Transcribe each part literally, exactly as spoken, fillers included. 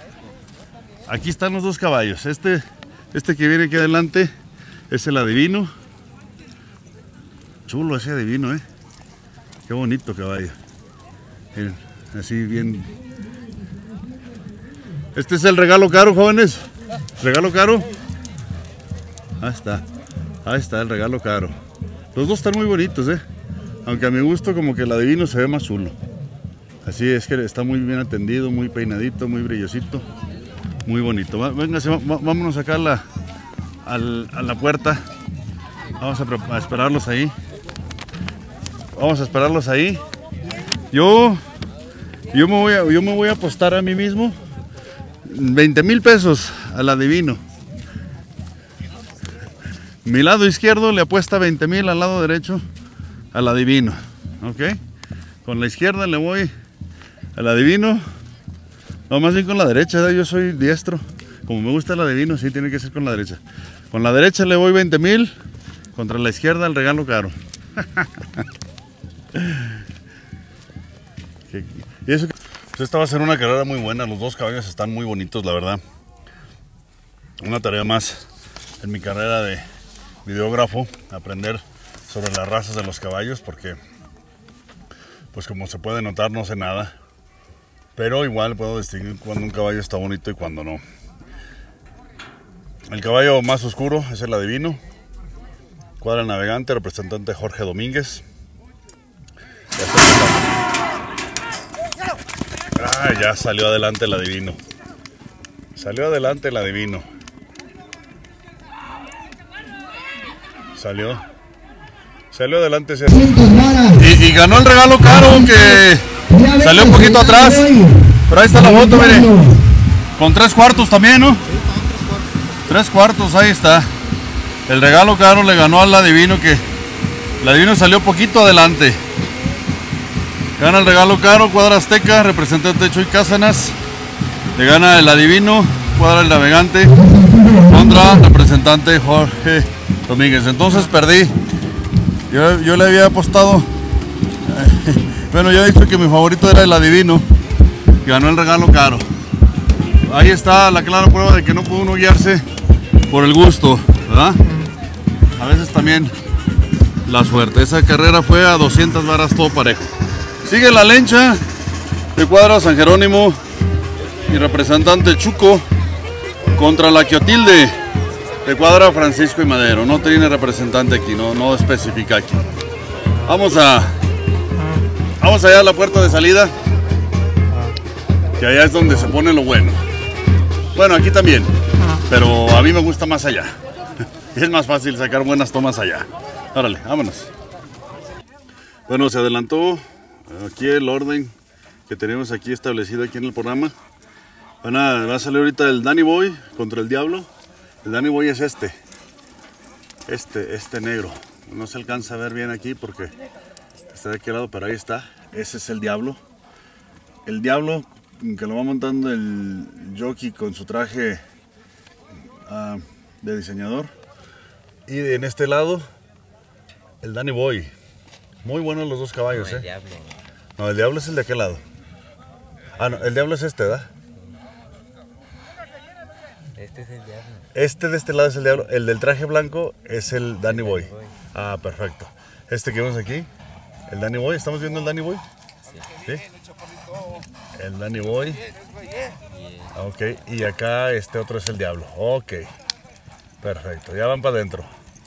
Aquí están los dos caballos. Este, este que viene aquí adelante es el Adivino. Chulo ese Adivino, eh. Qué bonito caballo. Miren, así bien. Este es el Regalo Caro, jóvenes. Regalo Caro. Ahí está. Ahí está el Regalo Caro. Los dos están muy bonitos, eh. Aunque a mi gusto como que el Adivino se ve más chulo. Así es que está muy bien atendido, muy peinadito, muy brillosito. Muy bonito. Véngase, vámonos acá a la, a la puerta. Vamos a, a esperarlos ahí. Vamos a esperarlos ahí. Yo, yo, me voy a, yo me voy a apostar a mí mismo veinte mil pesos al Adivino. Mi lado izquierdo le apuesta veinte mil al lado derecho al Adivino. ¿Ok? Con la izquierda le voy al Adivino. No, más bien con la derecha. Yo soy diestro. Como me gusta el Adivino, sí tiene que ser con la derecha. Con la derecha le voy veinte mil. Contra la izquierda el Regalo Caro. Y eso, pues esta va a ser una carrera muy buena. Los dos caballos están muy bonitos, la verdad. Una tarea más en mi carrera de videógrafo, aprender sobre las razas de los caballos, porque pues como se puede notar no sé nada, pero igual puedo distinguir cuando un caballo está bonito y cuando no. El caballo más oscuro es el Adivino, cuadra navegante, representante Jorge Domínguez. Ah, ya salió adelante el Adivino. Salió adelante el Adivino. Salió. Salió adelante ese. Y, y ganó el Regalo Caro, que salió un poquito atrás. Pero ahí está la foto, mire. Con tres cuartos también, ¿no? Tres cuartos, ahí está. El Regalo Caro le ganó al Adivino, que el Adivino salió poquito adelante. Gana el Regalo Caro, cuadra Azteca, representante Chuy Cácenas. Le gana el Adivino, cuadra el Navegante, contra representante Jorge Domínguez. Entonces perdí. Yo, yo le había apostado. Bueno, ya he dicho que mi favorito era el Adivino. Ganó el Regalo Caro. Ahí está la clara prueba de que no puede uno guiarse por el gusto, ¿verdad? A veces también la suerte. Esa carrera fue a doscientas varas todo parejo. Sigue la lencha de cuadra San Jerónimo y representante Chuco contra la Quiotilde de cuadra Francisco y Madero. No tiene representante aquí, no, no especifica aquí. Vamos a vamos allá a la puerta de salida, que allá es donde se pone lo bueno. Bueno, aquí también, pero a mí me gusta más allá. Es más fácil sacar buenas tomas allá. Órale, vámonos. Bueno, se adelantó aquí el orden que tenemos aquí establecido aquí en el programa. Van a, va a salir ahorita el Danny Boy contra el Diablo. El Danny Boy es este. Este, este negro. No se alcanza a ver bien aquí porque está de aquel lado, pero ahí está. Ese es el Diablo. El Diablo que lo va montando el jockey con su traje uh, de diseñador. Y en este lado, el Danny Boy. Muy buenos los dos caballos, no, el eh. Diablo. No, el Diablo es el de aquel lado. Ah, no, el Diablo es este, ¿verdad? Este es el Diablo. Este de este lado es el Diablo. El del traje blanco es el Danny Boy. Danny Boy. Ah, perfecto. Este que vemos aquí, el Danny Boy. ¿Estamos viendo el Danny Boy? Sí. ¿Sí? El Danny Boy. Ok, y acá este otro es el Diablo. Ok, perfecto. Ya van para adentro.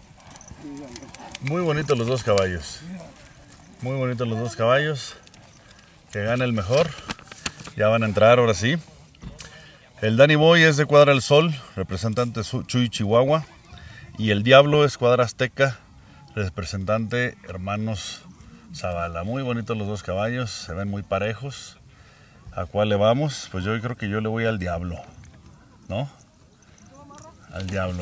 Muy bonitos los dos caballos. Muy bonitos los dos caballos. Que gane el mejor. Ya van a entrar ahora sí. El Danny Boy es de cuadra El Sol, representante Chuy Chihuahua. Y el Diablo es cuadra Azteca, representante Hermanos Zavala. Muy bonitos los dos caballos, se ven muy parejos. ¿A cuál le vamos? Pues yo creo que yo le voy al Diablo, ¿no? Al Diablo.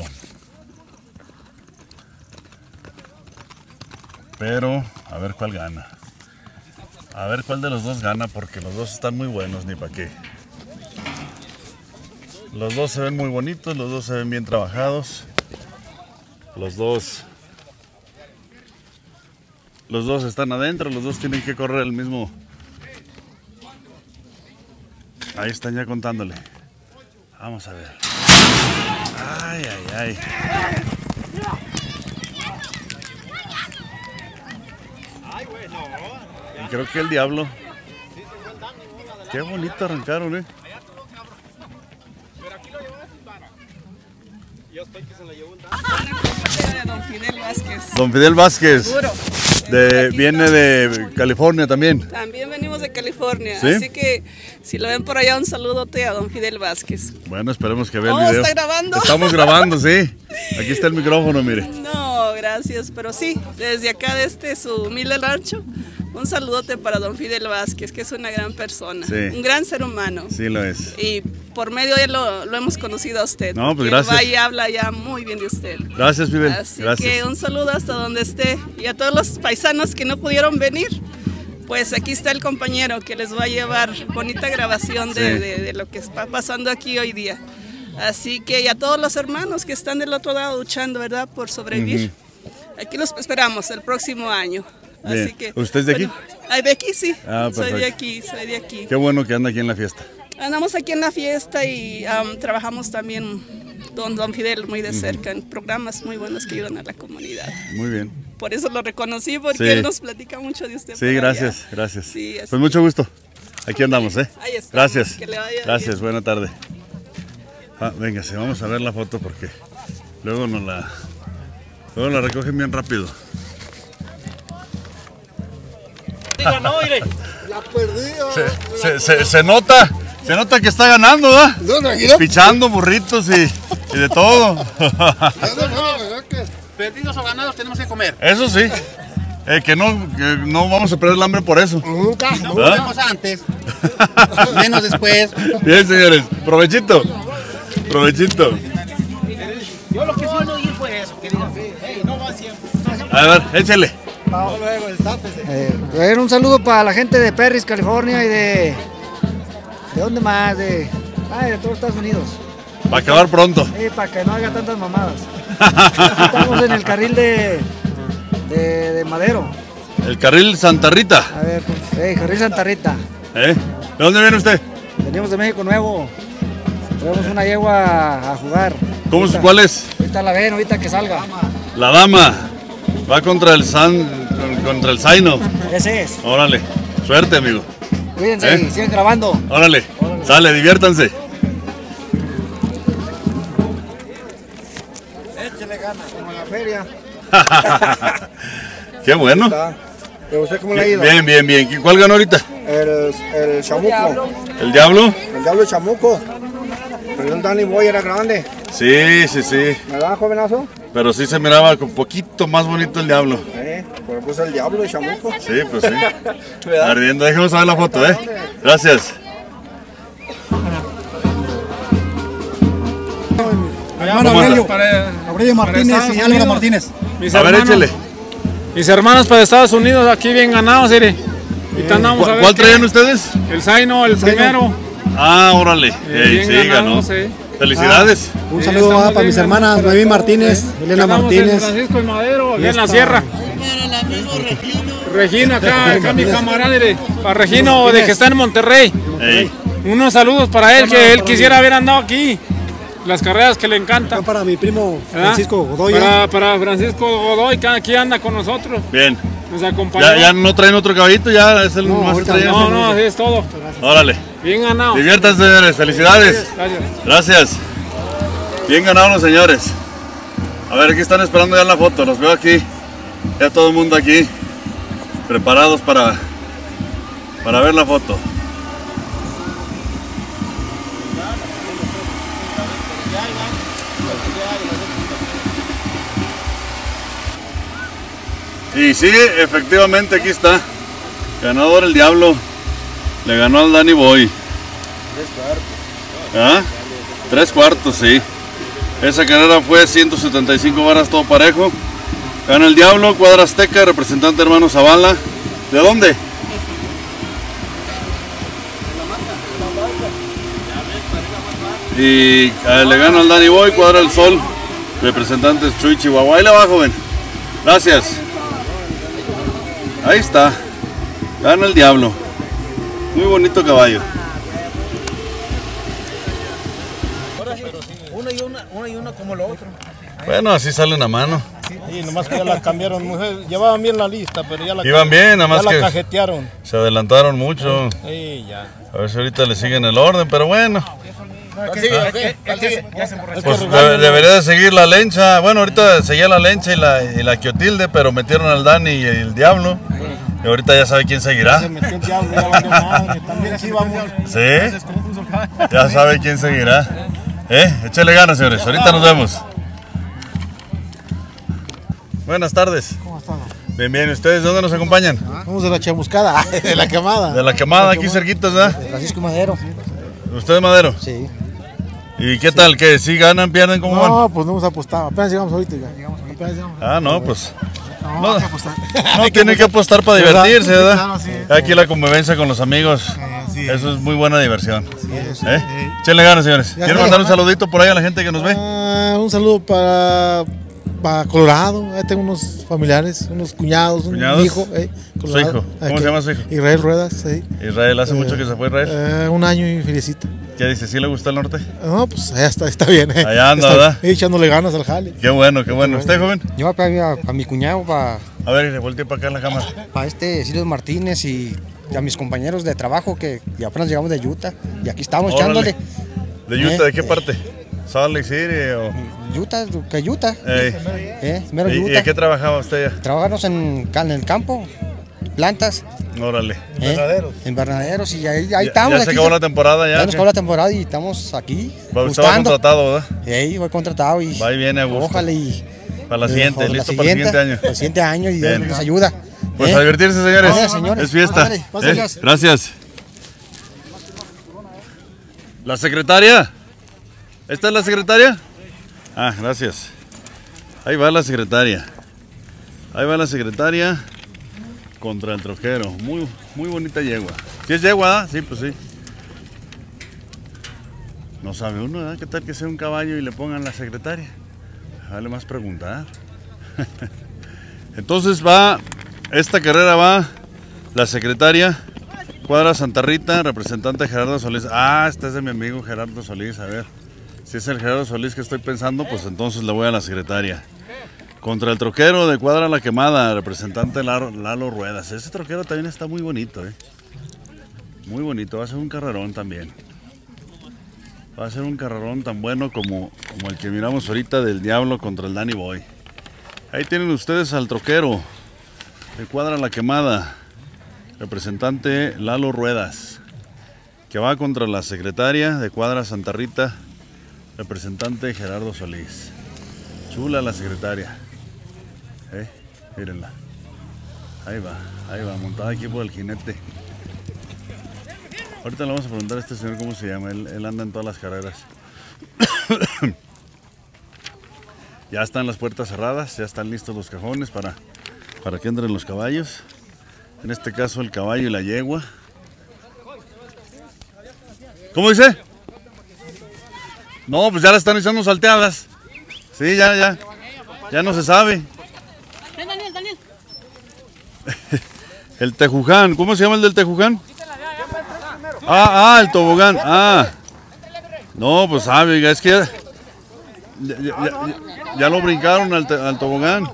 Pero a ver cuál gana. A ver cuál de los dos gana, porque los dos están muy buenos, ni para qué. Los dos se ven muy bonitos, los dos se ven bien trabajados. Los dos Los dos están adentro, los dos tienen que correr el mismo. Ahí están ya contándole. Vamos a ver. Ay, ay, ay. Y creo que el diablo. Qué bonito arrancaron, eh. Don Fidel Vázquez. Don Fidel Vázquez. De, viene de California también. También venimos de California. ¿Sí? Así que si lo ven por allá, un saludote a Don Fidel Vázquez. Bueno, esperemos que vea el Oh, video. ¿está grabando? Estamos grabando, sí. Aquí está el micrófono, mire. No, gracias. Pero sí, desde acá de este su humilde rancho, un saludote para Don Fidel Vázquez, que es una gran persona. Sí. Un gran ser humano. Sí lo es. Y por medio de él lo, lo hemos conocido a usted. No, pues que gracias. Va y habla ya muy bien de usted. Gracias, Fidel. Así Gracias. que un saludo hasta donde esté. Y a todos los paisanos que no pudieron venir, pues aquí está el compañero que les va a llevar bonita grabación de, Sí. de, de lo que está pasando aquí hoy día. Así que y a todos los hermanos que están del otro lado luchando, ¿verdad? Por sobrevivir. Uh-huh. Aquí los esperamos el próximo año. Bien. Así que, ¿Usted es de bueno, aquí? Ay, de aquí sí. Ah, soy de perfecto. aquí, soy de aquí. Qué bueno que anda aquí en la fiesta. Andamos aquí en la fiesta y um, trabajamos también con Don Fidel muy de cerca en programas muy buenos que ayudan a la comunidad. Muy bien. Por eso lo reconocí, porque Sí. él nos platica mucho de usted. Sí, gracias, allá. gracias. Sí, pues mucho gusto. Aquí andamos, ¿eh? Ahí estamos. Gracias. Que le vaya gracias, bien. buena tarde. Ah, véngase, vamos a ver la foto porque luego nos la, luego la recogen bien rápido. Digo, no, mire. La perdida. Se, se, se, se nota, se nota que está ganando, ¿verdad? No, tranquilo. Pichando burritos y, y de todo. No, no, no, ¿verdad que? Perdidos o ganados tenemos que comer. Eso sí. Eh, que, no, que no vamos a perder el hambre por eso. Nunca. No ¿Ah? comemos antes, menos después. Bien, señores. Provechito. Provechito. Yo lo que sí no oí fue eso, que digan, hey, no va siempre. A ver, échale. Eh, un saludo para la gente de Perris, California y de... ¿De dónde más? De, ay, de todos Estados Unidos. Para acabar pronto. Sí, para que no haga tantas mamadas. Estamos en el carril de, de, de Madero. El carril Santa Rita. A ver, pues, eh, carril Santa Rita. ¿Eh? ¿De dónde viene usted? Venimos de México Nuevo. Traemos una yegua a jugar. ¿Cómo, ahorita, ¿Cuál es? Ahorita la ven, ahorita que salga. La dama. Va contra el San, contra el Zaino. Ese es. Órale. Suerte, amigo. Cuídense ¿Eh? y sigan grabando. Órale. Sale, diviértanse. Échale gana, como en la feria. Qué bueno. ¿Y usted cómo le ha ido? Bien, bien, bien. ¿Cuál ganó ahorita? El, el chamuco. ¿El diablo? El diablo de chamuco. Pero un Danny Boy era grande. Sí, sí, sí. ¿Verdad, jovenazo? Pero sí se miraba un poquito más bonito el diablo. Eh, pero pues el diablo de chamuco. Sí, pues sí. Ardiendo. Déjame ver la foto, ¿eh? Gracias. Mi hermano ¿Cómo Aurelio, anda? Aurelio Martínez y Álvaro Martínez. Mis A ver, hermanos, échele. mis hermanos para Estados Unidos aquí bien ganados, mire. Y te andamos a ¿Cuál, ver cuál qué- traían ustedes? El Zaino, el primero. Ah, órale. Ey, bien sí, ganados, ganó. sí. Felicidades. Un Sí, saludo estamos va para bien mis ganados hermanas para Noemí todos, Martínez, sí. Elena Ganamos en Martínez. Francisco y Madero, aquí en la esta- sierra. Regina, acá, acá mi camarada, mire. Para Regino, de que está en Monterrey. Ey. Unos saludos para él, que él quisiera haber andado aquí. Las carreras que le encantan. Para mi primo ¿verdad? Francisco Godoy. Para, para Francisco Godoy, que aquí anda con nosotros. Bien. Nos acompañó. ¿Ya, ya no traen otro caballito? ¿Ya es el No, más ahorita traían? No, no, así es todo. Órale. Bien ganado. Diviértanse, señores. Felicidades. Gracias. Gracias. Bien ganados los señores. A ver, aquí están esperando ya la foto. Los veo aquí. Ya todo el mundo aquí. Preparados para, para ver la foto. Y sí, efectivamente aquí está. Ganador el diablo. Le ganó al Danny Boy. Tres cuartos. ¿Ah? Tres cuartos, sí. Esa carrera fue ciento setenta y cinco varas todo parejo. Gana el diablo, cuadra azteca, representante hermano Zavala. ¿De dónde? Y eh, le gana al Danny Boy, cuadra el sol. Representantes Chuy Chihuahua. Ahí le va, joven. Gracias. Ahí está. Gana el diablo. Muy bonito caballo. Uno y una, uno y uno como lo otro. Bueno, así salen a mano. Sí, nomás que ya la cambiaron, mujer. Llevaban bien la lista, pero ya la Iban bien, nada más ya que la cajetearon. se adelantaron mucho. Sí, ya. A ver si ahorita le siguen el orden, pero bueno. Pues de- debería de seguir la lencha. Bueno, ahorita seguía la lencha y la, y la Quiotilde, pero metieron al Dani y el Diablo. Y ahorita ya sabe quién seguirá. Se metió el diablo, ya valió madre. También sí vamos. ¿Sí? Ya sabe quién seguirá. ¿Eh? Échale ganas, señores. Ahorita nos vemos. Buenas tardes. ¿Cómo están? Bien, bien. ¿Ustedes de dónde nos acompañan? Vamos de la chamuscada, de la quemada. De la quemada, aquí cerquitas, ¿verdad? Francisco Madero. ¿Usted, Madero? Sí. ¿Y qué tal? ¿Qué? ¿Sí ganan, pierden? ¿Cómo van? No, pues no hemos apostado. Apenas llegamos ahorita. Ya. Apenas llegamos. Ah, no, pues. No, No, hay que apostar. no tienen que apostar para ¿Verdad? divertirse, ¿verdad? Claro, sí. Aquí la convivencia con los amigos. sí. Eso es muy buena diversión. es. ¿Eh? Échenle ganas, señores. Ya ¿Quieren está. mandar un saludito por ahí a la gente que nos ve? Ah, un saludo para, para Colorado. Ahí tengo unos familiares, unos cuñados, un ¿Cuñados? hijo. Eh, Su hijo. ¿Cómo Aquí. se llama su hijo? Israel Ruedas. Sí. Israel, hace Eh, mucho que se fue Israel. Eh, un año y feliecito. ¿Qué dice? ¿Sí le gusta el norte? No, pues allá está, está bien. Eh. Allá anda, Está ¿verdad? ahí echándole ganas al jale. Qué bueno, qué bueno. ¿Usted, joven? Yo para, para mi cuñado, para, A ver, le volteé para acá en la cámara. para este Silvio Martínez y a mis compañeros de trabajo que ya apenas llegamos de Utah y aquí estamos Órale. echándole. ¿De Utah? ¿De Eh, qué parte? ¿Salt Lake City o...? Utah, que Utah. Ey. Eh, mero ¿Y, y Utah. de qué trabajaba usted Trabajamos en, en el campo, plantas, ya? Órale. eh, invernaderos y ahí, ahí Ya- estamos. ya se aquí acabó la temporada, ya, Ya nos ¿qué? acabó la temporada y estamos aquí. Va- Usted va gustando. contratado, ¿verdad? Ey, voy contratado y Va y viene a gusto. ojalá y Para la eh, siguiente, ojalá listo para el siguiente año. Para el siguiente año y Dios Bien. nos ayuda. Pues eh. a divertirse, señores. Gracias, señores. Es fiesta. Ándale, ¿Eh? pásenlas. Gracias. ¿La secretaria? ¿Esta es la secretaria? Ah, gracias. Ahí va la secretaria. Ahí va la secretaria contra el troquero. Muy, muy bonita yegua. ¿Sí es yegua? ¿Ah? Sí, pues sí. No sabe uno, ¿verdad? ¿Qué tal que sea un caballo y le pongan la secretaria? Vale más preguntar. Entonces va, esta carrera va la secretaria, Cuadra Santa Rita, representante Gerardo Solís. Ah, este es de mi amigo Gerardo Solís, a ver. Si es el Gerardo Solís que estoy pensando, pues entonces le voy a la secretaria. Contra el troquero de Cuadra La Quemada, representante Lalo, Lalo Ruedas. Ese troquero también está muy bonito, eh. Muy bonito, va a ser un carrerón también. Va a ser un carrerón tan bueno como, como el que miramos ahorita del Diablo contra el Danny Boy. Ahí tienen ustedes al troquero de Cuadra La Quemada, representante Lalo Ruedas, que va contra la secretaria de Cuadra Santa Rita, representante Gerardo Solís. Chula la secretaria. ¿Eh? Mírenla. Ahí va, ahí va, montada aquí por el jinete. Ahorita le vamos a preguntar a este señor cómo se llama, él, él anda en todas las carreras. Ya están las puertas cerradas, ya están listos los cajones para, para que entren los caballos. En este caso el caballo y la yegua. ¿Cómo dice? No, pues ya la están echando salteadas. Sí, ya, ya. Ya no se sabe. Daniel, Daniel. El Tejuján, ¿cómo se llama el del Tejuján? Ah, ah, el tobogán. Ah. No, pues sabe, oiga, es que ya, ya, ya- ya- ya lo brincaron al, te- al tobogán.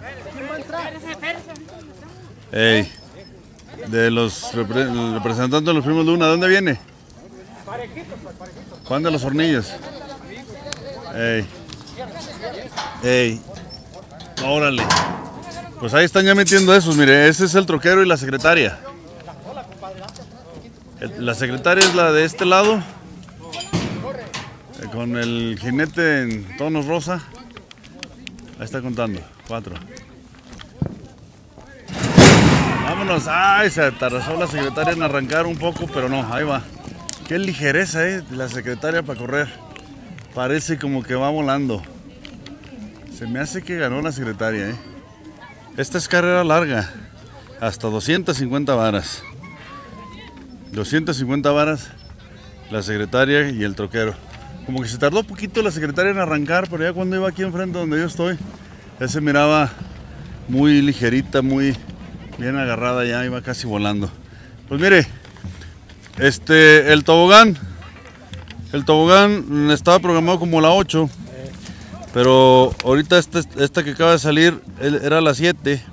Ey, de los repre- el representantes de los primos Luna, ¿de dónde viene? Juan de los Hornillos. Ey. Ey. Órale. Pues ahí están ya metiendo esos, mire, ese es el troquero y la secretaria. El- La secretaria es la de este lado, eh, con el jinete en tonos rosa. Ahí está contando, cuatro. Vámonos, ay, se atarrazó la secretaria en arrancar un poco, pero no, ahí va. Qué ligereza, eh, la secretaria para correr. Parece como que va volando. Se me hace que ganó la secretaria, eh. Esta es carrera larga, hasta doscientas cincuenta varas. doscientas cincuenta varas la secretaria y el troquero. Como que se tardó poquito la secretaria en arrancar, pero ya cuando iba aquí enfrente donde yo estoy, ya se miraba muy ligerita, muy bien agarrada, ya iba casi volando. Pues mire, este, el tobogán El tobogán estaba programado como la ocho, pero ahorita esta, esta que acaba de salir era la siete,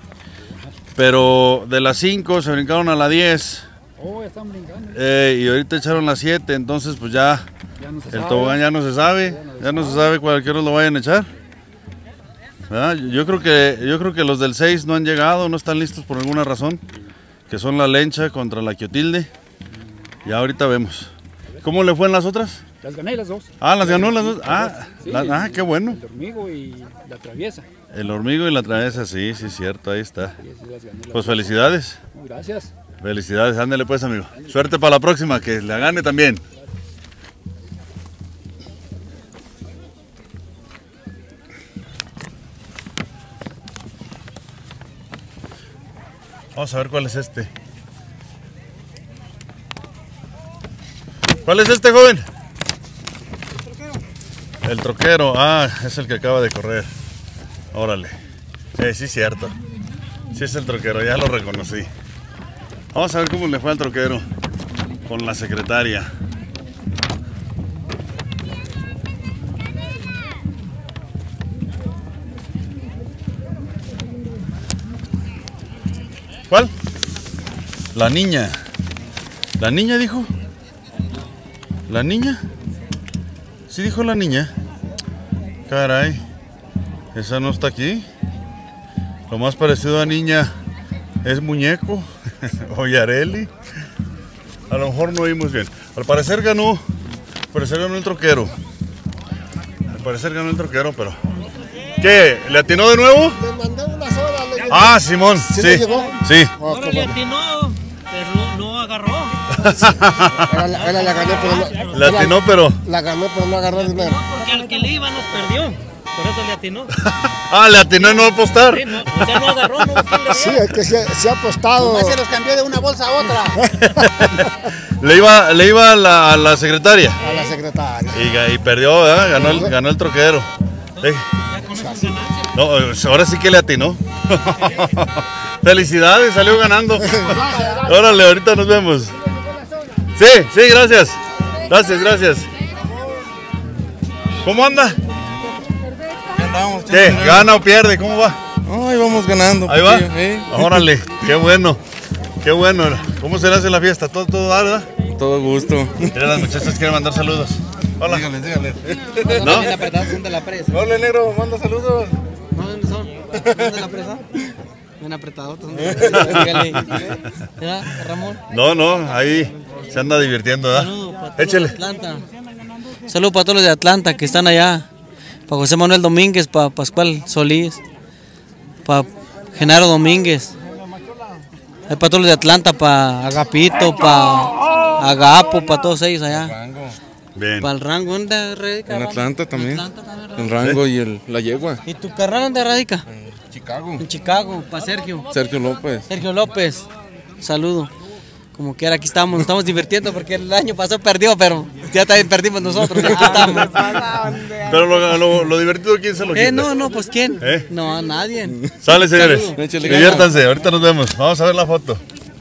pero de las cinco se brincaron a la diez. Oh, ya están brincando. Eh, y ahorita echaron las siete, entonces pues ya, ya no se el sabe. tobogán ya no se sabe, ya no, ya no se sabe cualquiera lo vayan a echar. ¿Verdad? Yo creo que yo creo que los del seis no han llegado, no están listos por alguna razón, que son la Lencha contra la Quiotilde. Ya ahorita vemos. ¿Cómo le fue en las otras? Las gané las dos. Ah, las ganó las dos. Ah, sí, la, ah, qué bueno. El hormigo y la traviesa. El hormigo y la traviesa, sí, sí, cierto, ahí está. Sí, sí, las gané las Pues dos. felicidades. Gracias. Felicidades, ándale pues, amigo. Suerte para la próxima, que la gane también. Vamos a ver cuál es este. ¿Cuál es este, joven? El troquero. El troquero, ah, es el que acaba de correr. Órale. Eh, sí, cierto. Sí es el troquero, ya lo reconocí. Vamos a ver cómo le fue al troquero con la secretaria. ¿Cuál? La niña. ¿La niña dijo? ¿La niña? ¿Sí dijo la niña? Caray, esa no está aquí. Lo más parecido a niña es muñeco o Yareli. A lo mejor no oímos bien. Al parecer ganó, al parecer ganó el troquero. Al parecer ganó el troquero, pero... ¿Qué? ¿Le atinó de nuevo? Le mandé una sola. Le... Ah, Simón, sí. ¿Sí le llegó? Sí. Ahora le atinó, pero no, no agarró. Ahora, la- ahora la gané, pero no. Le atinó, pero... La gané, pero no agarró dinero. Porque al que le iba nos perdió. Por eso le atinó. Ah, le atinó en no apostar. Sí, no, o sea, no agarró, no quién le Sí, dio. es que se, se ha apostado. Nomás se los cambió de una bolsa a otra. Le iba, le iba a la, a la secretaria. A la secretaria. Y, ga- y perdió, ¿verdad? Ganó el, ganó el troquero. Eh, No, ahora sí que le atinó. Felicidades, salió ganando. Órale, ahorita nos vemos. Sí, sí, gracias. Gracias, gracias. ¿Cómo anda? ¿Qué? ¿Gana o pierde? ¿Cómo va? Ahí vamos ganando. Ahí va. poquillo, ¿eh? Órale, qué bueno. Qué bueno. ¿Cómo se le hace la fiesta? ¿Todo, todo da, verdad? Todo gusto. Mira, las muchachas quieren mandar saludos. Hola. Dígale, dígale. ¿No? Bien apretados, son de la presa. Hola, negro, manda saludos. ¿No? ¿Dónde son? ¿Son de la presa? Bien apretados. son de la presa. Dígale. ¿Ya, Ramón? No, no, ahí se anda divirtiendo, ¿verdad? Saludos para todos Échale. los de Atlanta. Saludos para todos los de Atlanta que están allá. Para José Manuel Domínguez, para Pascual Solís, para Genaro Domínguez. Hay para todos los de Atlanta, para Agapito, para Agapo, para todos ellos allá. Bien. Para el Rango, ¿dónde radica? En Atlanta también. En Atlanta también radica. El Rango y el, la yegua. ¿Y tu carnal dónde radica? Chicago. En Chicago, para Sergio. Sergio López. Sergio López, saludo. Como quiera, aquí estamos, nos estamos divirtiendo porque el año pasado perdió, pero ya también perdimos nosotros, aquí estamos. Pero lo, lo, lo divertido, ¿quién se lo quita? Eh, no, no, pues ¿quién? ¿Eh? No, a nadie. Sale, señores. Saludo. Échale Diviértanse, ahorita nos vemos. Vamos a ver la foto.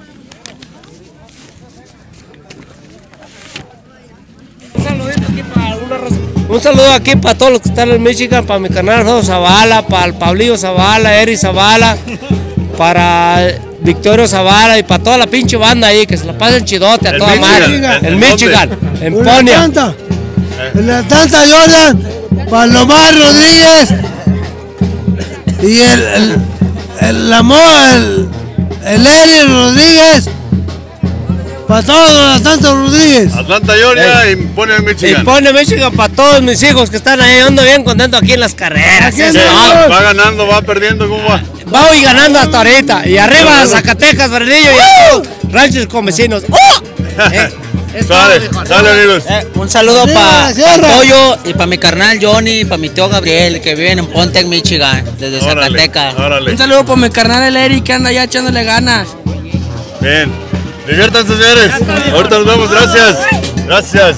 Un saludo aquí para todos los que están en Michigan, para mi canal Alfredo Zavala, para el Pablillo Zavala, Eri Zavala, para Victorio Zavala y para toda la pinche banda ahí, que se la pasen chidote a En toda Michigan. madre. ¿En- En en Michigan, dónde? en Ponia. Atlanta, en Atlanta, Jordan, Palomar Rodríguez y el, el, el amor, el, el Eri Rodríguez, para todos los Atlanta Rodríguez. Atlanta, Georgia y pone en Y Michigan. pone Michigan para todos mis hijos que están ahí, ando bien contento aquí en las carreras. Aquí eso, ¿Qué? ¿no? ¿Va ganando, va perdiendo? ¿Cómo va? Voy ganando hasta ahorita. Y arriba Zacatecas, Bernillo y a todos vecinos con vecinos. ¡Oh! Eh, es todo, Sale, viejo. sale, amigos. Eh, un saludo Sí, para cierra. Toyo y para mi carnal Johnny y para mi tío Gabriel que viven en Pontiac, Michigan, desde Órale, Zacatecas. órale. Un saludo para mi carnal el Eric que anda allá echándole ganas. Bien. Diviértanse, señores. Ahorita nos vemos. Gracias. Gracias.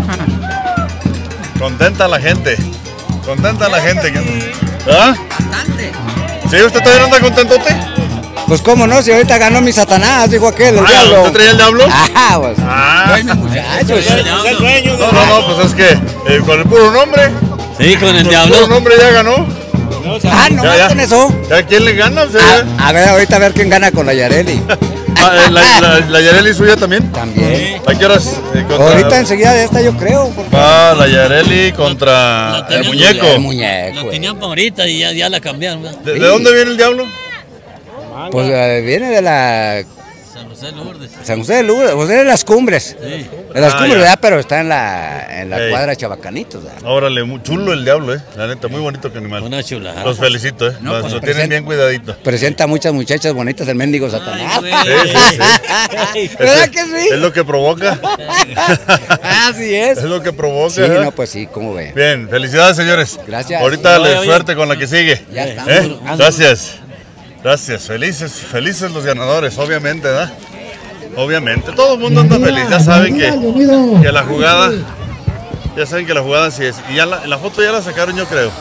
Contenta la gente. Contenta la gente. ¿Ah? Bastante. ¿Sí? ¿Usted todavía no anda contentote? Pues cómo no, si ahorita ganó mi Satanás, dijo aquel, el ah, diablo. ¿Usted traía el diablo? Ajá, pues. Ah. Ay, muchachos. No, no, no, pues es que eh, con el puro nombre. Sí, con el con diablo. El puro nombre ya ganó. Ah, no, ya, ya. con eso. ¿Ya quién le gana? O sea, a, a ver, ahorita a ver quién gana con la Yareli. ah, la, la, la Yareli suya también. También. ¿A qué horas? Eh, contra... Ahorita enseguida de esta yo creo. Porque... Va la Yareli contra el muñeco. El muñeco. La tenían para ahorita y ya, ya la cambiaron. ¿De, ¿De dónde viene el diablo? Pues uh, viene de la... San José de Lourdes. San José de Lourdes, pues es de las cumbres. Sí. De las Ah, cumbres, ya. ¿verdad? Pero está en la, en la Ey. cuadra Chabacanitos, ¿verdad? Órale, muy chulo el diablo, eh. La neta, muy bonito que animal. Una chulada. Los felicito, eh. No, Los- pues, lo tienen presenta- bien cuidadito. Presenta muchas muchachas bonitas el mendigo Satanás. güey. Sí, sí, sí. ¿Verdad Es- que sí? Es lo que provoca. Así es. Es lo que provoca. Sí, ¿eh? no, pues sí, ¿cómo ve? Bien, felicidades, señores. Gracias. Ahorita Oye, les oye. suerte con la que sigue. Ya estamos. ¿Eh? Gracias. Gracias. Felices, felices los ganadores, obviamente, ¿verdad? Obviamente. Todo el mundo anda feliz. Ya saben que, que la jugada, ya saben que la jugada sí es. Y ya la, la foto ya la sacaron, yo creo.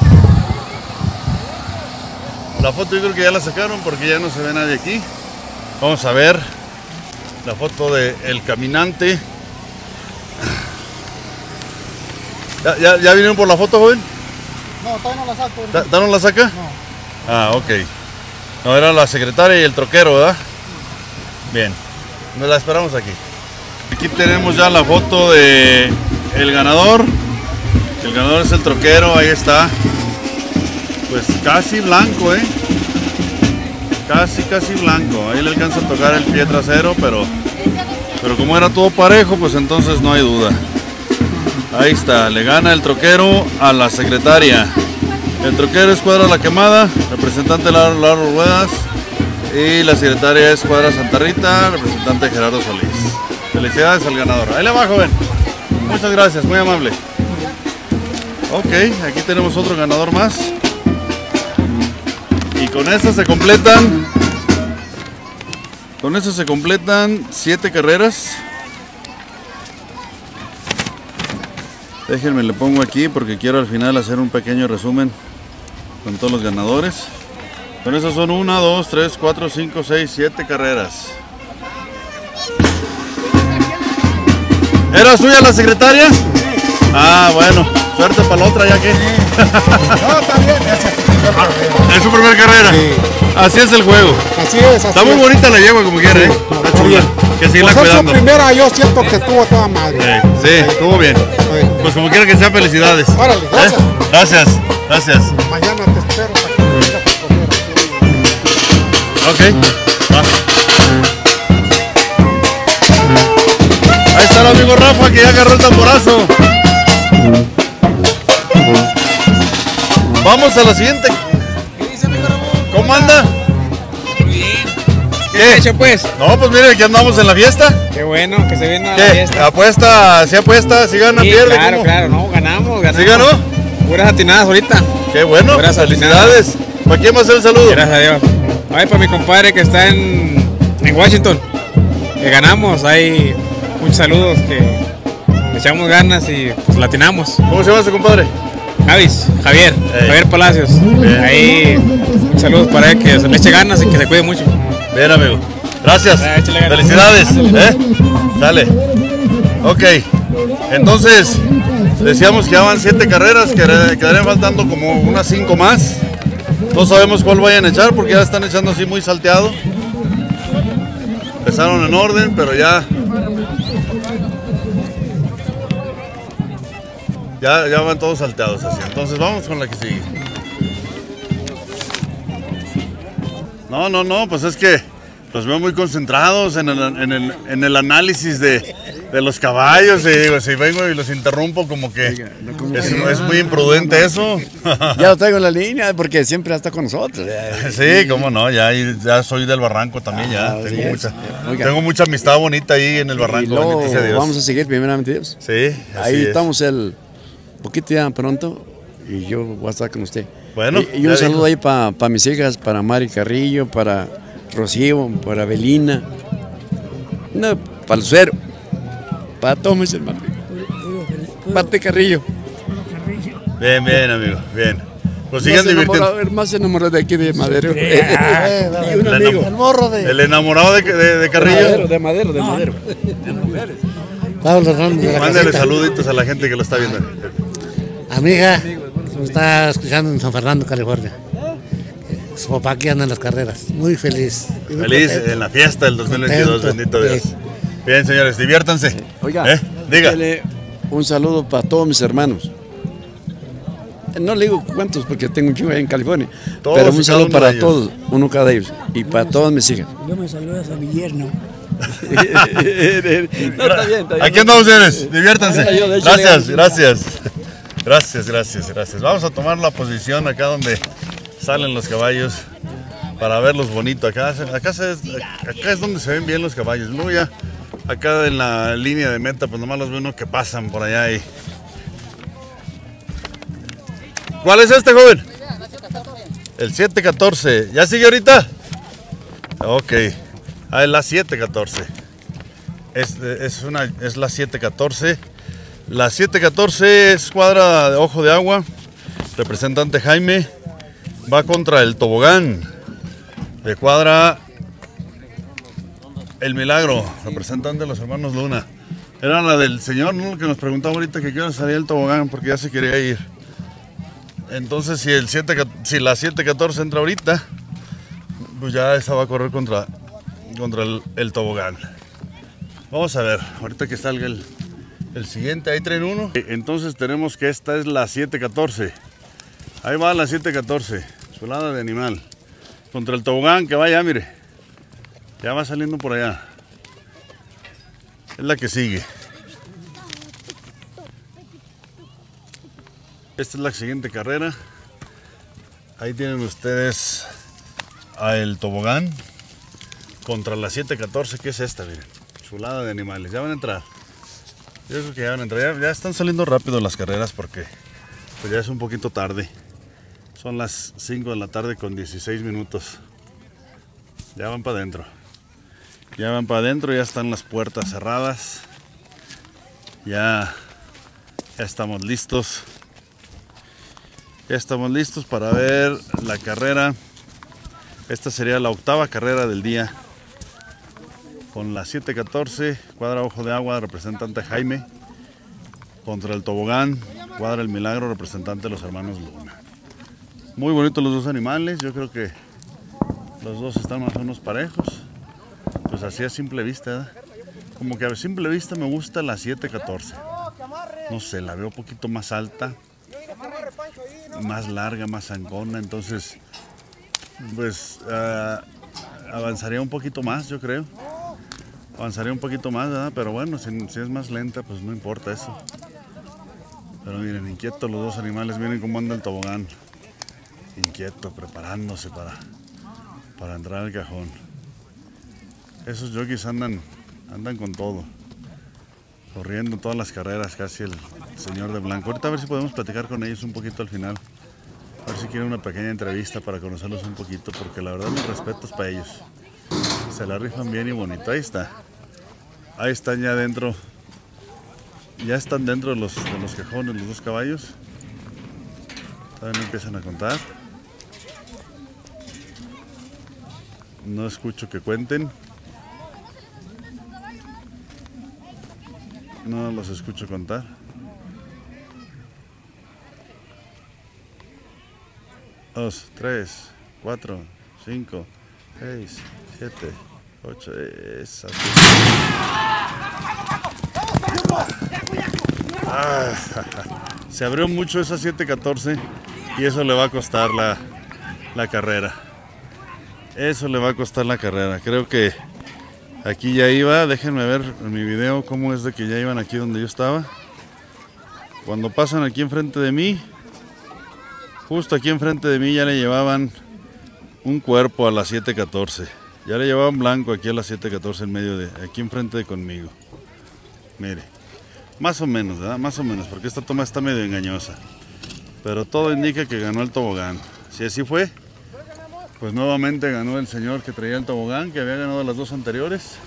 La foto yo creo que ya la sacaron porque ya no se ve nadie aquí. Vamos a ver la foto de el caminante. ¿Ya, ya, ya vinieron por la foto, joven? No, todavía no la saco. ¿Ta- ¿Ta no la saca? No. Ah, ok. No, era la secretaria y el troquero, ¿verdad? Bien. Nos la esperamos aquí. Aquí tenemos ya la foto de el ganador. El ganador es el troquero, ahí está. Pues casi blanco, ¿eh? Casi, casi blanco. Ahí le alcanza a tocar el pie trasero, pero, pero como era todo parejo, pues entonces no hay duda. Ahí está, le gana el troquero a la secretaria. El troquero es Cuadra La Quemada, representante Laro, Laro Ruedas. Y la secretaria es Cuadra Santa Rita, representante Gerardo Solís. Felicidades al ganador. Ahí le va, joven. Muchas gracias, muy amable. Ok, aquí tenemos otro ganador más. Y con esta se completan. Con eso se completan siete carreras. Déjenme le pongo aquí porque quiero al final hacer un pequeño resumen con todos los ganadores. Con eso son una, dos, tres, cuatro, cinco, seis, siete carreras. ¿Era suya la secretaria? Ah, bueno. Suerte para la otra ya que. No, está bien. Es su primera carrera. Sí. Así es el juego. Así es, así Está muy es. bonita la yegua como quiera, ¿eh? Está chula. bien. Que siga Pues es su cuidando. primera, yo siento que estuvo toda madre. Sí, sí, estuvo bien. Sí. Pues como quiera que sea, felicidades. Órale, gracias. ¿Eh? Gracias, gracias. Mañana te espero para que me vengas a comer. Ok. Va. Ahí está el amigo Rafa que ya agarró el tamborazo. Vamos a la siguiente. ¿Qué dice, amigo Ramón? ¿Cómo anda? Muy bien. ¿Qué? ¿Qué hecho, pues? No, pues mire, aquí andamos en la fiesta. Qué bueno que se viene a la ¿Qué? fiesta. Apuesta, si apuesta, si gana, Sí, pierde. claro, ¿cómo? claro, no, ganamos, ganamos. ¿Sí ganó? Puras atinadas ahorita. Qué bueno, Puras felicidades. ¿Para quién va a hacer el saludo? Gracias a Dios. Ay, para mi compadre que está en, en Washington. Que ganamos, hay muchos saludos que le echamos ganas y pues latinamos. ¿Cómo se llama ese compadre? Javis, Javier, Ey. Javier Palacios. Bien. Ahí, muchos saludos para él, que se le eche ganas y que se cuide mucho. Bien, amigo. Gracias. Ah, échale ganas. Felicidades. ¿Eh? Dale. Ok. Entonces, decíamos que ya van siete carreras, que quedarían faltando como unas cinco más. No sabemos cuál vayan a echar porque ya están echando así muy salteado. Empezaron en orden, pero ya. Ya, ya van todos salteados así. Entonces vamos con la que sigue. No, no, no, pues es que los veo muy concentrados en el, en el, en el análisis de, de los caballos. Y digo, si vengo y los interrumpo, como que es, es muy imprudente eso. Ya lo traigo en la línea porque siempre está con nosotros. Sí, cómo no, ya, ya soy del Barranco también, ya. Ah, Tengo, sí, mucha, oiga. tengo mucha amistad bonita ahí en el Y Barranco, luego bendito sea Dios. vamos a seguir primeramente Dios. Sí, así Ahí es. estamos el poquito ya pronto y yo voy a estar con usted. Bueno, y, y ya un saludo dijo. ahí para pa mis hijas, para Mari Carrillo, para Rocío, para Belina, no, para el suero, para todos mis hermanos. Pate Carrillo. Bien, bien, amigo, bien. Pues siguen divirtiendo. El más enamorado de aquí de Madero. Sí. Y un El amigo. enam- El morro de... El enamorado de, de, de Carrillo. De Madero, de No. Madero. Pablo Hernández de la Mándale casita. saluditos a la gente que lo está viendo. Amiga, me está escuchando en San Fernando, California. Su papá aquí anda en las carreras. Muy feliz. Y muy Feliz contento. en la fiesta del dos mil veintidós, Contento, bendito Dios. sí. Bien, señores, diviértanse. Oiga, ¿Eh? Diga. dele un saludo para todos mis hermanos. No le digo cuántos porque tengo un chingo ahí en California. Todos pero y un cada saludo uno para de ellos. todos, uno cada ellos. Y para todos mis hijas. Yo me saludo a mi yerno. No, está bien, está bien. Aquí andamos, señores. Diviértanse. Ahora yo, de hecho, Gracias, le- gracias. Gracias, gracias, gracias. Vamos a tomar la posición acá donde salen los caballos para verlos bonito. Acá, acá, se- acá es donde se ven bien los caballos. Luego ya acá en la línea de meta, pues nomás los ve uno que pasan por allá y... ¿Cuál es este, joven? El siete catorce. ¿Ya sigue ahorita? Ok. Ah, es la siete catorce. Es, es, una, es la siete catorce. La siete catorce es cuadra de Ojo de Agua. Representante Jaime va contra el Tobogán. De cuadra El Milagro, representante de los hermanos Luna. Era la del señor, ¿no? Que nos preguntaba ahorita que quiero salir el Tobogán porque ya se quería ir. Entonces, si, el siete, si la siete catorce entra ahorita, pues ya esa va a correr contra, contra el, el Tobogán. Vamos a ver, ahorita que salga el, el siguiente, ahí traen uno. Entonces tenemos que esta es la siete catorce. Ahí va la siete catorce, chulada de animal. Contra el Tobogán, que vaya, mire. Ya va saliendo por allá. Es la que sigue. Esta es la siguiente carrera. Ahí tienen ustedes a el Tobogán contra la siete catorce, que es esta, miren. Chulada de animales. Ya van a entrar. Yo creo que ya van a entrar. Ya, ya están saliendo rápido las carreras porque pues ya es un poquito tarde. Son las cinco de la tarde con dieciséis minutos. Ya van para adentro. Ya van para adentro, ya están las puertas cerradas. Ya, ya estamos listos. Ya estamos listos para ver la carrera. Esta sería la octava carrera del día. Con la siete catorce, cuadra Ojo de Agua, representante Jaime. Contra el Tobogán, cuadra El Milagro, representante de los hermanos Luna. Muy bonitos los dos animales. Yo creo que los dos están más o menos parejos. Pues así a simple vista, ¿verdad? Como que a simple vista me gusta la siete catorce. No sé, la veo un poquito más alta, más larga, más zancona, entonces pues uh, avanzaría un poquito más, yo creo. Avanzaría un poquito más, ¿verdad? Pero bueno, si, si es más lenta, pues no importa eso. Pero miren, inquietos los dos animales, miren cómo anda el Tobogán. Inquieto, preparándose para, para entrar al cajón. Esos jockeys andan, andan con todo. Corriendo todas las carreras, casi el señor de blanco. Ahorita a ver si podemos platicar con ellos un poquito al final. A ver si quieren una pequeña entrevista para conocerlos un poquito, porque la verdad mis respetos para ellos. Se la rifan bien y bonito. Ahí está. Ahí están ya dentro. Ya están dentro de los, de los cajones los dos caballos. Todavía no empiezan a contar. No escucho que cuenten. No los escucho contar. Dos, tres, cuatro, cinco, seis, siete, ocho. Esa. Ah, se abrió mucho esa siete catorce y eso le va a costar la, la carrera. Eso le va a costar la carrera. Creo que aquí ya iba, déjenme ver en mi video cómo es de que ya iban aquí donde yo estaba. Cuando pasan aquí enfrente de mí, justo aquí enfrente de mí ya le llevaban un cuerpo a la siete catorce. Ya le llevaban blanco aquí a la siete catorce en medio de, aquí enfrente de conmigo. Mire, más o menos, ¿verdad? Más o menos, porque esta toma está medio engañosa. Pero todo indica que ganó el Tobogán. Si así fue, pues nuevamente ganó el señor que traía el Tobogán, que había ganado las dos anteriores.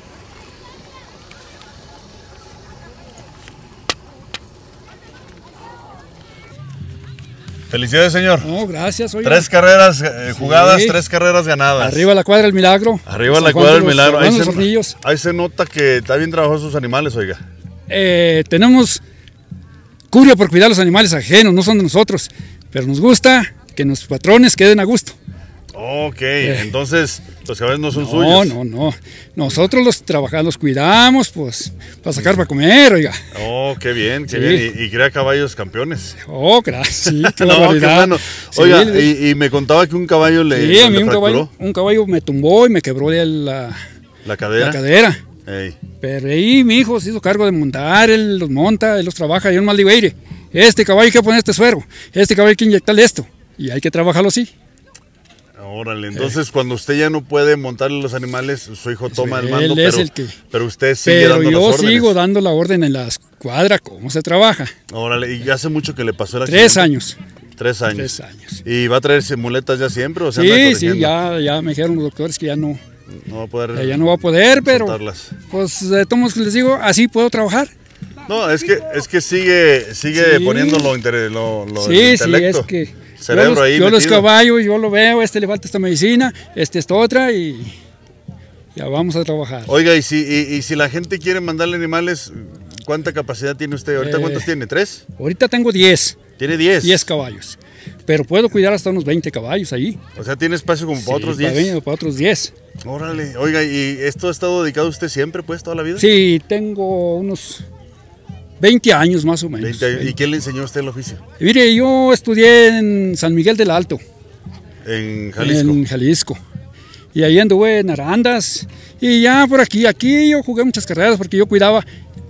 Felicidades, señor. No, gracias. Oiga. Tres carreras eh, jugadas, Sí. tres carreras ganadas. Arriba la cuadra del Milagro. Arriba la cuadra del Milagro. Ahí se, ahí se nota que está bien trabajados sus animales, oiga. Eh, tenemos curia por cuidar los animales ajenos, no son de nosotros, pero nos gusta que nuestros patrones queden a gusto. Ok, eh. entonces los caballos no son no, suyos. No, no, no. Nosotros los trabajamos, los cuidamos, pues, para sacar para comer, oiga. Oh, qué bien, qué Sí. bien. Y, y crea caballos campeones. Oh, gracias. Sí, qué no, barbaridad. qué bueno. Sí, Oiga, le- y, y me contaba que un caballo le, Sí, a mí le un fracturó caballo, un caballo me tumbó y me quebró la, la cadera. la cadera. Ey. Pero ahí mi hijo se hizo cargo de montar, él los monta, él los trabaja. Yo nomás le digo, "Eire, este caballo hay que poner este suero, este caballo hay que inyectarle esto. Y hay que trabajarlo así. Órale, entonces cuando usted ya no puede montarle los animales, su hijo toma el mando, Él es pero, el que- pero usted sigue Pero dando yo las órdenes. sigo dando la orden en la escuadra, cómo se trabaja. Órale, y hace mucho que le pasó el Tres accidente. años. Tres años. Tres años. ¿Y va a traerse muletas ya siempre o se anda Sí, corrigiendo? sí, ya, ya me dijeron los doctores que ya no, No va a poder. ya no va a poder, pero soltarlas. pues de todos modos les digo, así puedo trabajar. No, es que es que sigue sigue Sí. poniendo lo, inter- lo, lo Sí, el sí, intelecto. es que cerebro yo, los, ahí yo los metido. caballos, yo lo veo, este le falta esta medicina, este esta otra y ya vamos a trabajar. Oiga, y si, y, y si la gente quiere mandarle animales, ¿cuánta capacidad tiene usted? ¿Ahorita Eh, cuántos tiene? ¿Tres? Ahorita tengo diez. ¿Tiene diez? diez caballos. Pero puedo cuidar hasta unos veinte caballos ahí. O sea, tiene espacio como para Sí, otros para diez. veinte, para otros diez. Órale, oiga, ¿y esto ha estado dedicado a usted siempre, pues, toda la vida? Sí, tengo unos veinte años más o menos. veinte años. ¿Y quién le enseñó a usted el oficio? Mire, yo estudié en San Miguel del Alto. En Jalisco. En Jalisco. Y ahí anduve en Arandas. Y ya por aquí, aquí yo jugué muchas carreras porque yo cuidaba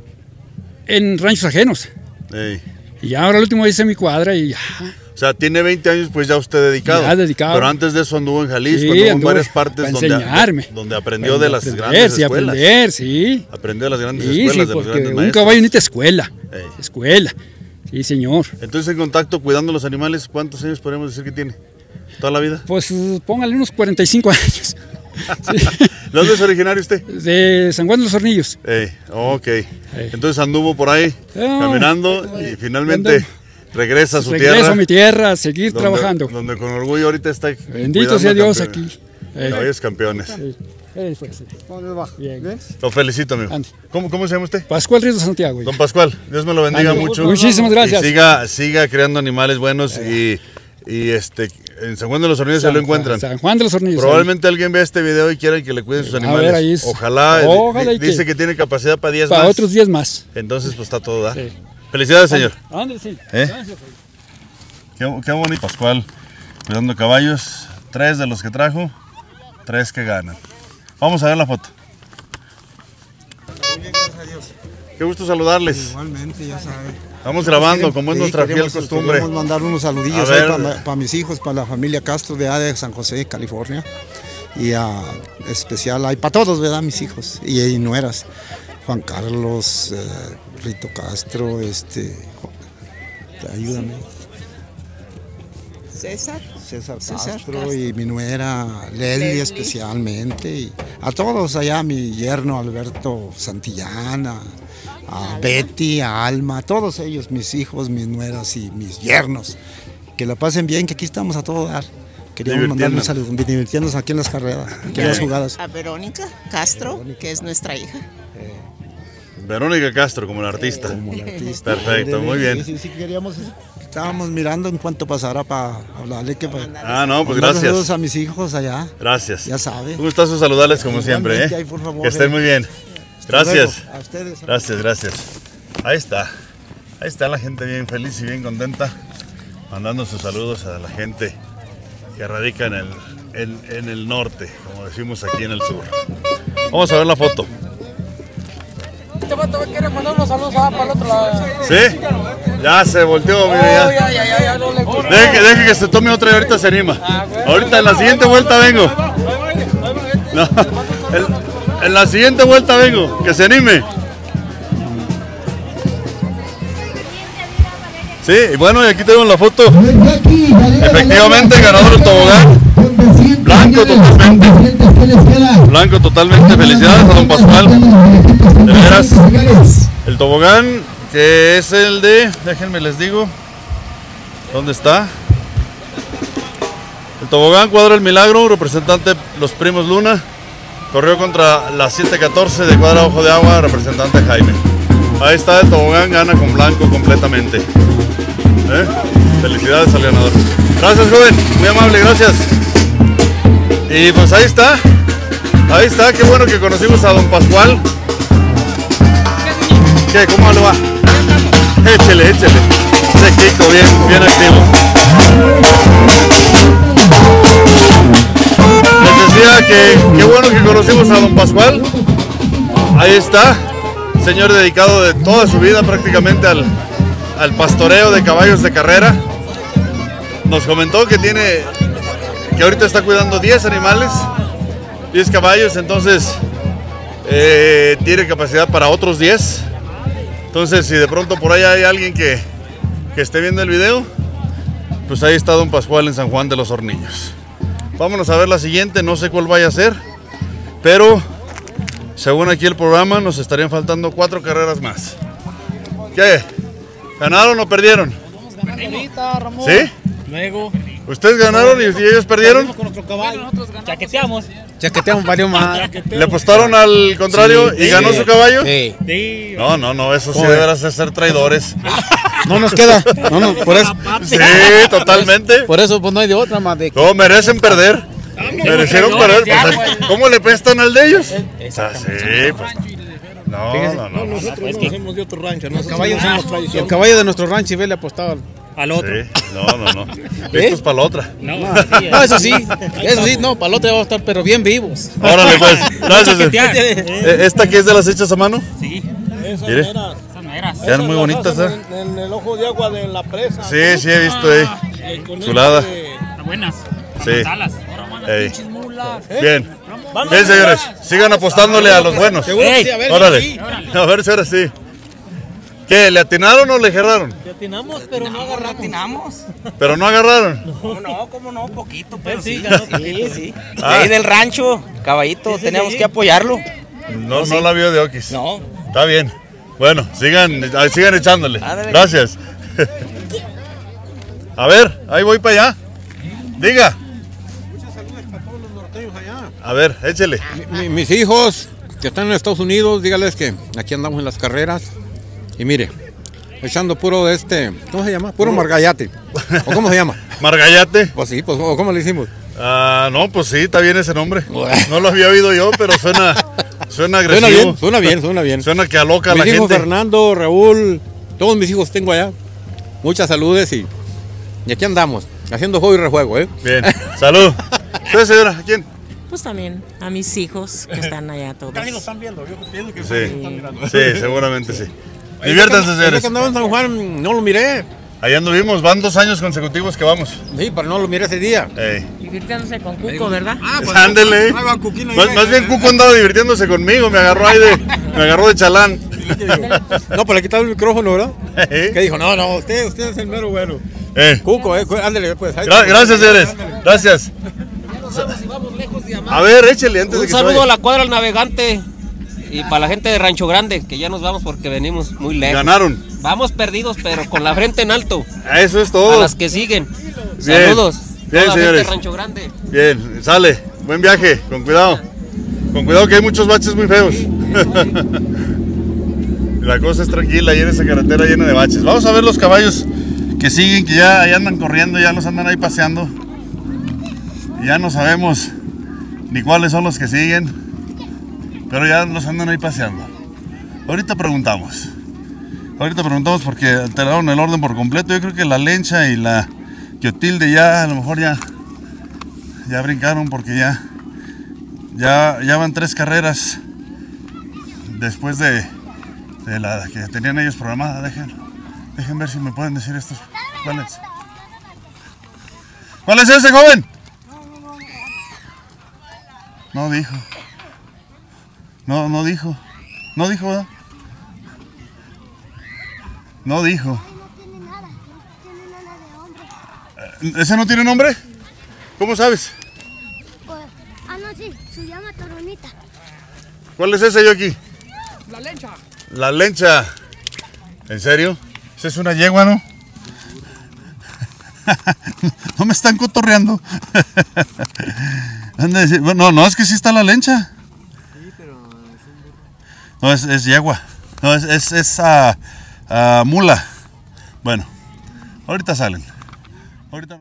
en ranchos ajenos. Ey. Y ya ahora el último hice mi cuadra y ya. O sea, tiene veinte años, pues ya usted dedicado. Ya dedicado. Pero antes de eso anduvo en Jalisco, Sí, anduvo en anduve varias partes para donde, enseñarme. donde aprendió Para de las aprender, grandes sí, escuelas. aprender, sí. Aprendió de las grandes Sí, escuelas, sí, de los porque grandes un maestros. caballo necesita escuela. Ey. Escuela. Sí, señor. Entonces, en contacto, cuidando los animales, ¿cuántos años podemos decir que tiene? ¿Toda la vida? Pues póngale unos cuarenta y cinco años. ¿De dónde es originario usted? De San Juan de los Hornillos. Ey, ok. Entonces anduvo por ahí, Ah, caminando y finalmente anduvo. regresa a su Regreso tierra. a mi tierra, a seguir donde- trabajando. Donde con orgullo ahorita está Bendito sea Dios campeón- aquí. Eh. Caballos campeones. Sí. Eh, pues, sí. Bien. Lo felicito, amigo. ¿Cómo, ¿Cómo se llama usted? Pascual Ríos de Santiago. Don Pascual, Dios me lo bendiga Ande. mucho. Muchísimas gracias. Y siga, siga creando animales buenos y, y este, en San Juan de los Hornillos se San lo Juan- encuentran. San Juan de los Hornillos. Probablemente alguien vea este video y quiera que le cuiden sus A animales. ver, ahí es- Ojalá, Ojalá di- y que- dice que tiene capacidad para diez Para más. otros diez más. Entonces, pues está todo, ¿da? Felicidades, señor. Ándale, sí. ¿Eh? Gracias. Qué, qué bonito. Pascual, cuidando caballos. Tres de los que trajo, tres que ganan. Vamos a ver la foto. Qué gusto saludarles. Igualmente, ya saben. Estamos grabando, como es Sí, nuestra fiel queremos- costumbre. Queremos mandar unos saludillos A ahí ver. para, para mis hijos, para la familia Castro de, allá de San José, California. Y ah, especial hay para todos, ¿verdad? Mis hijos y, y nueras. Juan Carlos, eh, Rito Castro, este. Ju- Ayúdame. César. César César Castro, Castro. y mi nuera Leslie, Leslie. especialmente. Y a todos allá, mi yerno Alberto Santillana, a Betty, a Alma, a todos ellos, mis hijos, mis nueras y mis yernos. Que la pasen bien, que aquí estamos a todo dar. Queríamos mandarle un saludo, divirtiéndonos aquí en las carreras, aquí en las jugadas. A Verónica Castro, que es nuestra hija. Verónica Castro, como la artista. Como la artista. Perfecto, muy bien. Sí, sí, queríamos, estábamos mirando en cuanto pasara para hablarle que Ah, no, pues mandar gracias. saludos a mis hijos allá. Gracias. Ya sabe. Un gustazo saludarles como siempre, Igualmente, ¿eh? ahí, por favor, Que estén eh. muy bien. Hasta Gracias. luego. A ustedes. Gracias, gracias. Ahí está. Ahí está la gente bien feliz y bien contenta, mandando sus saludos a la gente que radica en el, en, en el norte, como decimos aquí en el sur. Vamos a ver la foto. Este vato quiere mandar unos saludos ah, para el otro lado. ¿Sí? Ya se volteó, mire ya. Oh, ya, ya, ya, ya, no le gusta. Deje, que- deje que se tome otra y ahorita se anima. Ahorita en la siguiente vuelta vengo. No, en, en la siguiente vuelta vengo, que se anime. Sí, y bueno, y aquí tenemos la foto. Efectivamente, ganador del tobogán. Blanco totalmente. Blanco totalmente. Felicidades a don Pascual. De veras. El tobogán, que es el de, déjenme les digo, ¿dónde está? El tobogán Cuadra El Milagro, representante Los Primos Luna. Corrió contra la siete catorce de Cuadra Ojo de Agua, representante Jaime. Ahí está el tobogán, gana con blanco completamente. ¿Eh? Felicidades al ganador. Gracias, joven, muy amable, gracias. Y pues ahí está. Ahí está, qué bueno que conocimos a don Pascual. ¿Qué? ¿Cómo le va? Échele, échele. Ese Kiko, bien, bien activo. Les decía que qué bueno que conocimos a don Pascual. Ahí está, señor dedicado de toda su vida prácticamente al, al pastoreo de caballos de carrera. Nos comentó que tiene, que ahorita está cuidando diez animales, diez caballos, entonces eh, tiene capacidad para otros diez. Entonces, si de pronto por ahí hay alguien que, que esté viendo el video, pues ahí está don Pascual en San Juan de los Hornillos. Vámonos a ver la siguiente, no sé cuál vaya a ser, pero según aquí el programa nos estarían faltando cuatro carreras más. ¿Qué? ¿Ganaron o perdieron? ¿Sí? Luego. ¿Ustedes ganaron y ellos perdieron? Con nuestro caballo. Nosotros chaqueteamos. Chaqueteamos, valió más. ¿Le apostaron al contrario Sí, y sí, ganó sí. su caballo? Sí. Sí. No, no, no, eso sí Joder. deberás de ser traidores. No nos queda. No, no, por eso. Sí, totalmente. Por eso, pues no hay de otra más de. ¿Cómo merecen perder? Merecieron perder. Pues, ¿cómo le pestan al de ellos? Ah, sí, pues. No, no, no. Nosotros no somos de otro rancho. Los caballos somos tradición. El caballo de nuestro rancho, ve, le apostaba al, al otro. Sí, no, no, no. Esto es para la otra. No, No, eso sí, eso sí, no, para el otro vamos a estar, pero bien vivos. Órale, pues. Gracias. Eh, ¿Esta aquí es de las hechas a mano? Sí. Mire. Esas meras. Quedan muy bonitas, ¿eh? En, en el ojo de agua de la presa. Sí, sí, he visto ahí. Chulada. Están buenas. Sí. Salas. Ey. Bien. Bien, señores. Sigan apostándole a los buenos. Ey, a ver, Órale. sí. A ver si ahora sí. ¿Qué? ¿Le atinaron o le cerraron? Le atinamos, pero no agarramos. atinamos. ¿Pero no agarraron? No, no, cómo no, poquito, pero Sí, sí. ganó Sí, sí. De Ah. ahí del rancho, caballito, Ese tenemos sí. que apoyarlo. No, sí. no la vio de Oquis. No. Está bien. Bueno, sigan, ah, sigan echándole. Ándale. Gracias. A ver, ahí voy para allá. Diga. A ver, échele. Mi- mis hijos que están en Estados Unidos, dígales que aquí andamos en las carreras. Y mire, echando puro de este, ¿cómo se llama? Puro margallate. ¿O cómo se llama? ¿Margallate? Pues sí, pues ¿o ¿cómo le hicimos? Ah, no, pues sí, está bien ese nombre. No lo había oído yo, pero suena, suena agresivo. Suena bien, suena bien, suena bien. Suena que aloca a Mis la hijos gente. Fernando, Raúl, todos mis hijos tengo allá. Muchas saludes y, y aquí andamos, haciendo juego y rejuego, ¿eh? Bien, salud. ¿Usted, señora? ¿A quién? Pues también a mis hijos que están allá todos. Casi lo están viendo, yo pienso que Sí, sí, seguramente sí. Diviértanse, El señores. que andaba en San Juan no lo miré. Ahí anduvimos, van dos años consecutivos que vamos. Sí, pero no lo miré ese día. Ey. Divirtiéndose con Cuco, ¿verdad? pues, Ándele. Más, más bien Cuco andaba divirtiéndose conmigo, me agarró ahí de, me agarró de chalán. No, pero le quitaba el micrófono, ¿verdad? ¿Eh? Que dijo, no, no, usted, usted es el mero bueno. Eh. Cuco, eh, cu- ándale, pues. ahí- Gra- gracias, señores. Gracias. A ver, échele antes de Un que se saludo vaya. a la cuadra del navegante y para la gente de Rancho Grande, que ya nos vamos porque venimos muy lejos. Ganaron. Vamos perdidos, pero con la frente en alto. Eso es todo. A las que siguen. Bien. Saludos. Bien, Toda la gente señores. de Rancho Grande. Bien, sale. Buen viaje, con cuidado. Con cuidado que hay muchos baches muy feos. La cosa es tranquila ahí en esa carretera llena de baches. Vamos a ver los caballos que siguen, que ya ahí andan corriendo, ya los andan ahí paseando. Ya no sabemos ni cuáles son los que siguen, pero ya los andan ahí paseando. Ahorita preguntamos. Ahorita preguntamos porque alteraron el orden por completo. Yo creo que la Lencha y la Quiotilde ya a lo mejor ya, ya brincaron porque ya, ya, ya van tres carreras después de, de la que tenían ellos programada. Dejen, dejen ver si me pueden decir estos. ¿Cuál es? ¿Cuál es ese, joven? No dijo. No, no dijo. No dijo, ¿verdad? No dijo. ¿Ese no tiene nombre? ¿Cómo sabes? Pues, ah, no, sí, se llama Toronita. ¿Cuál es ese yo aquí? La lencha. La Lencha. ¿En serio? Esa es una yegua, ¿no? No me están cotorreando. No, no, es que sí está la lencha. No, es, es yegua. No, es, es, es uh, uh, mula. Bueno, ahorita salen. Ahorita...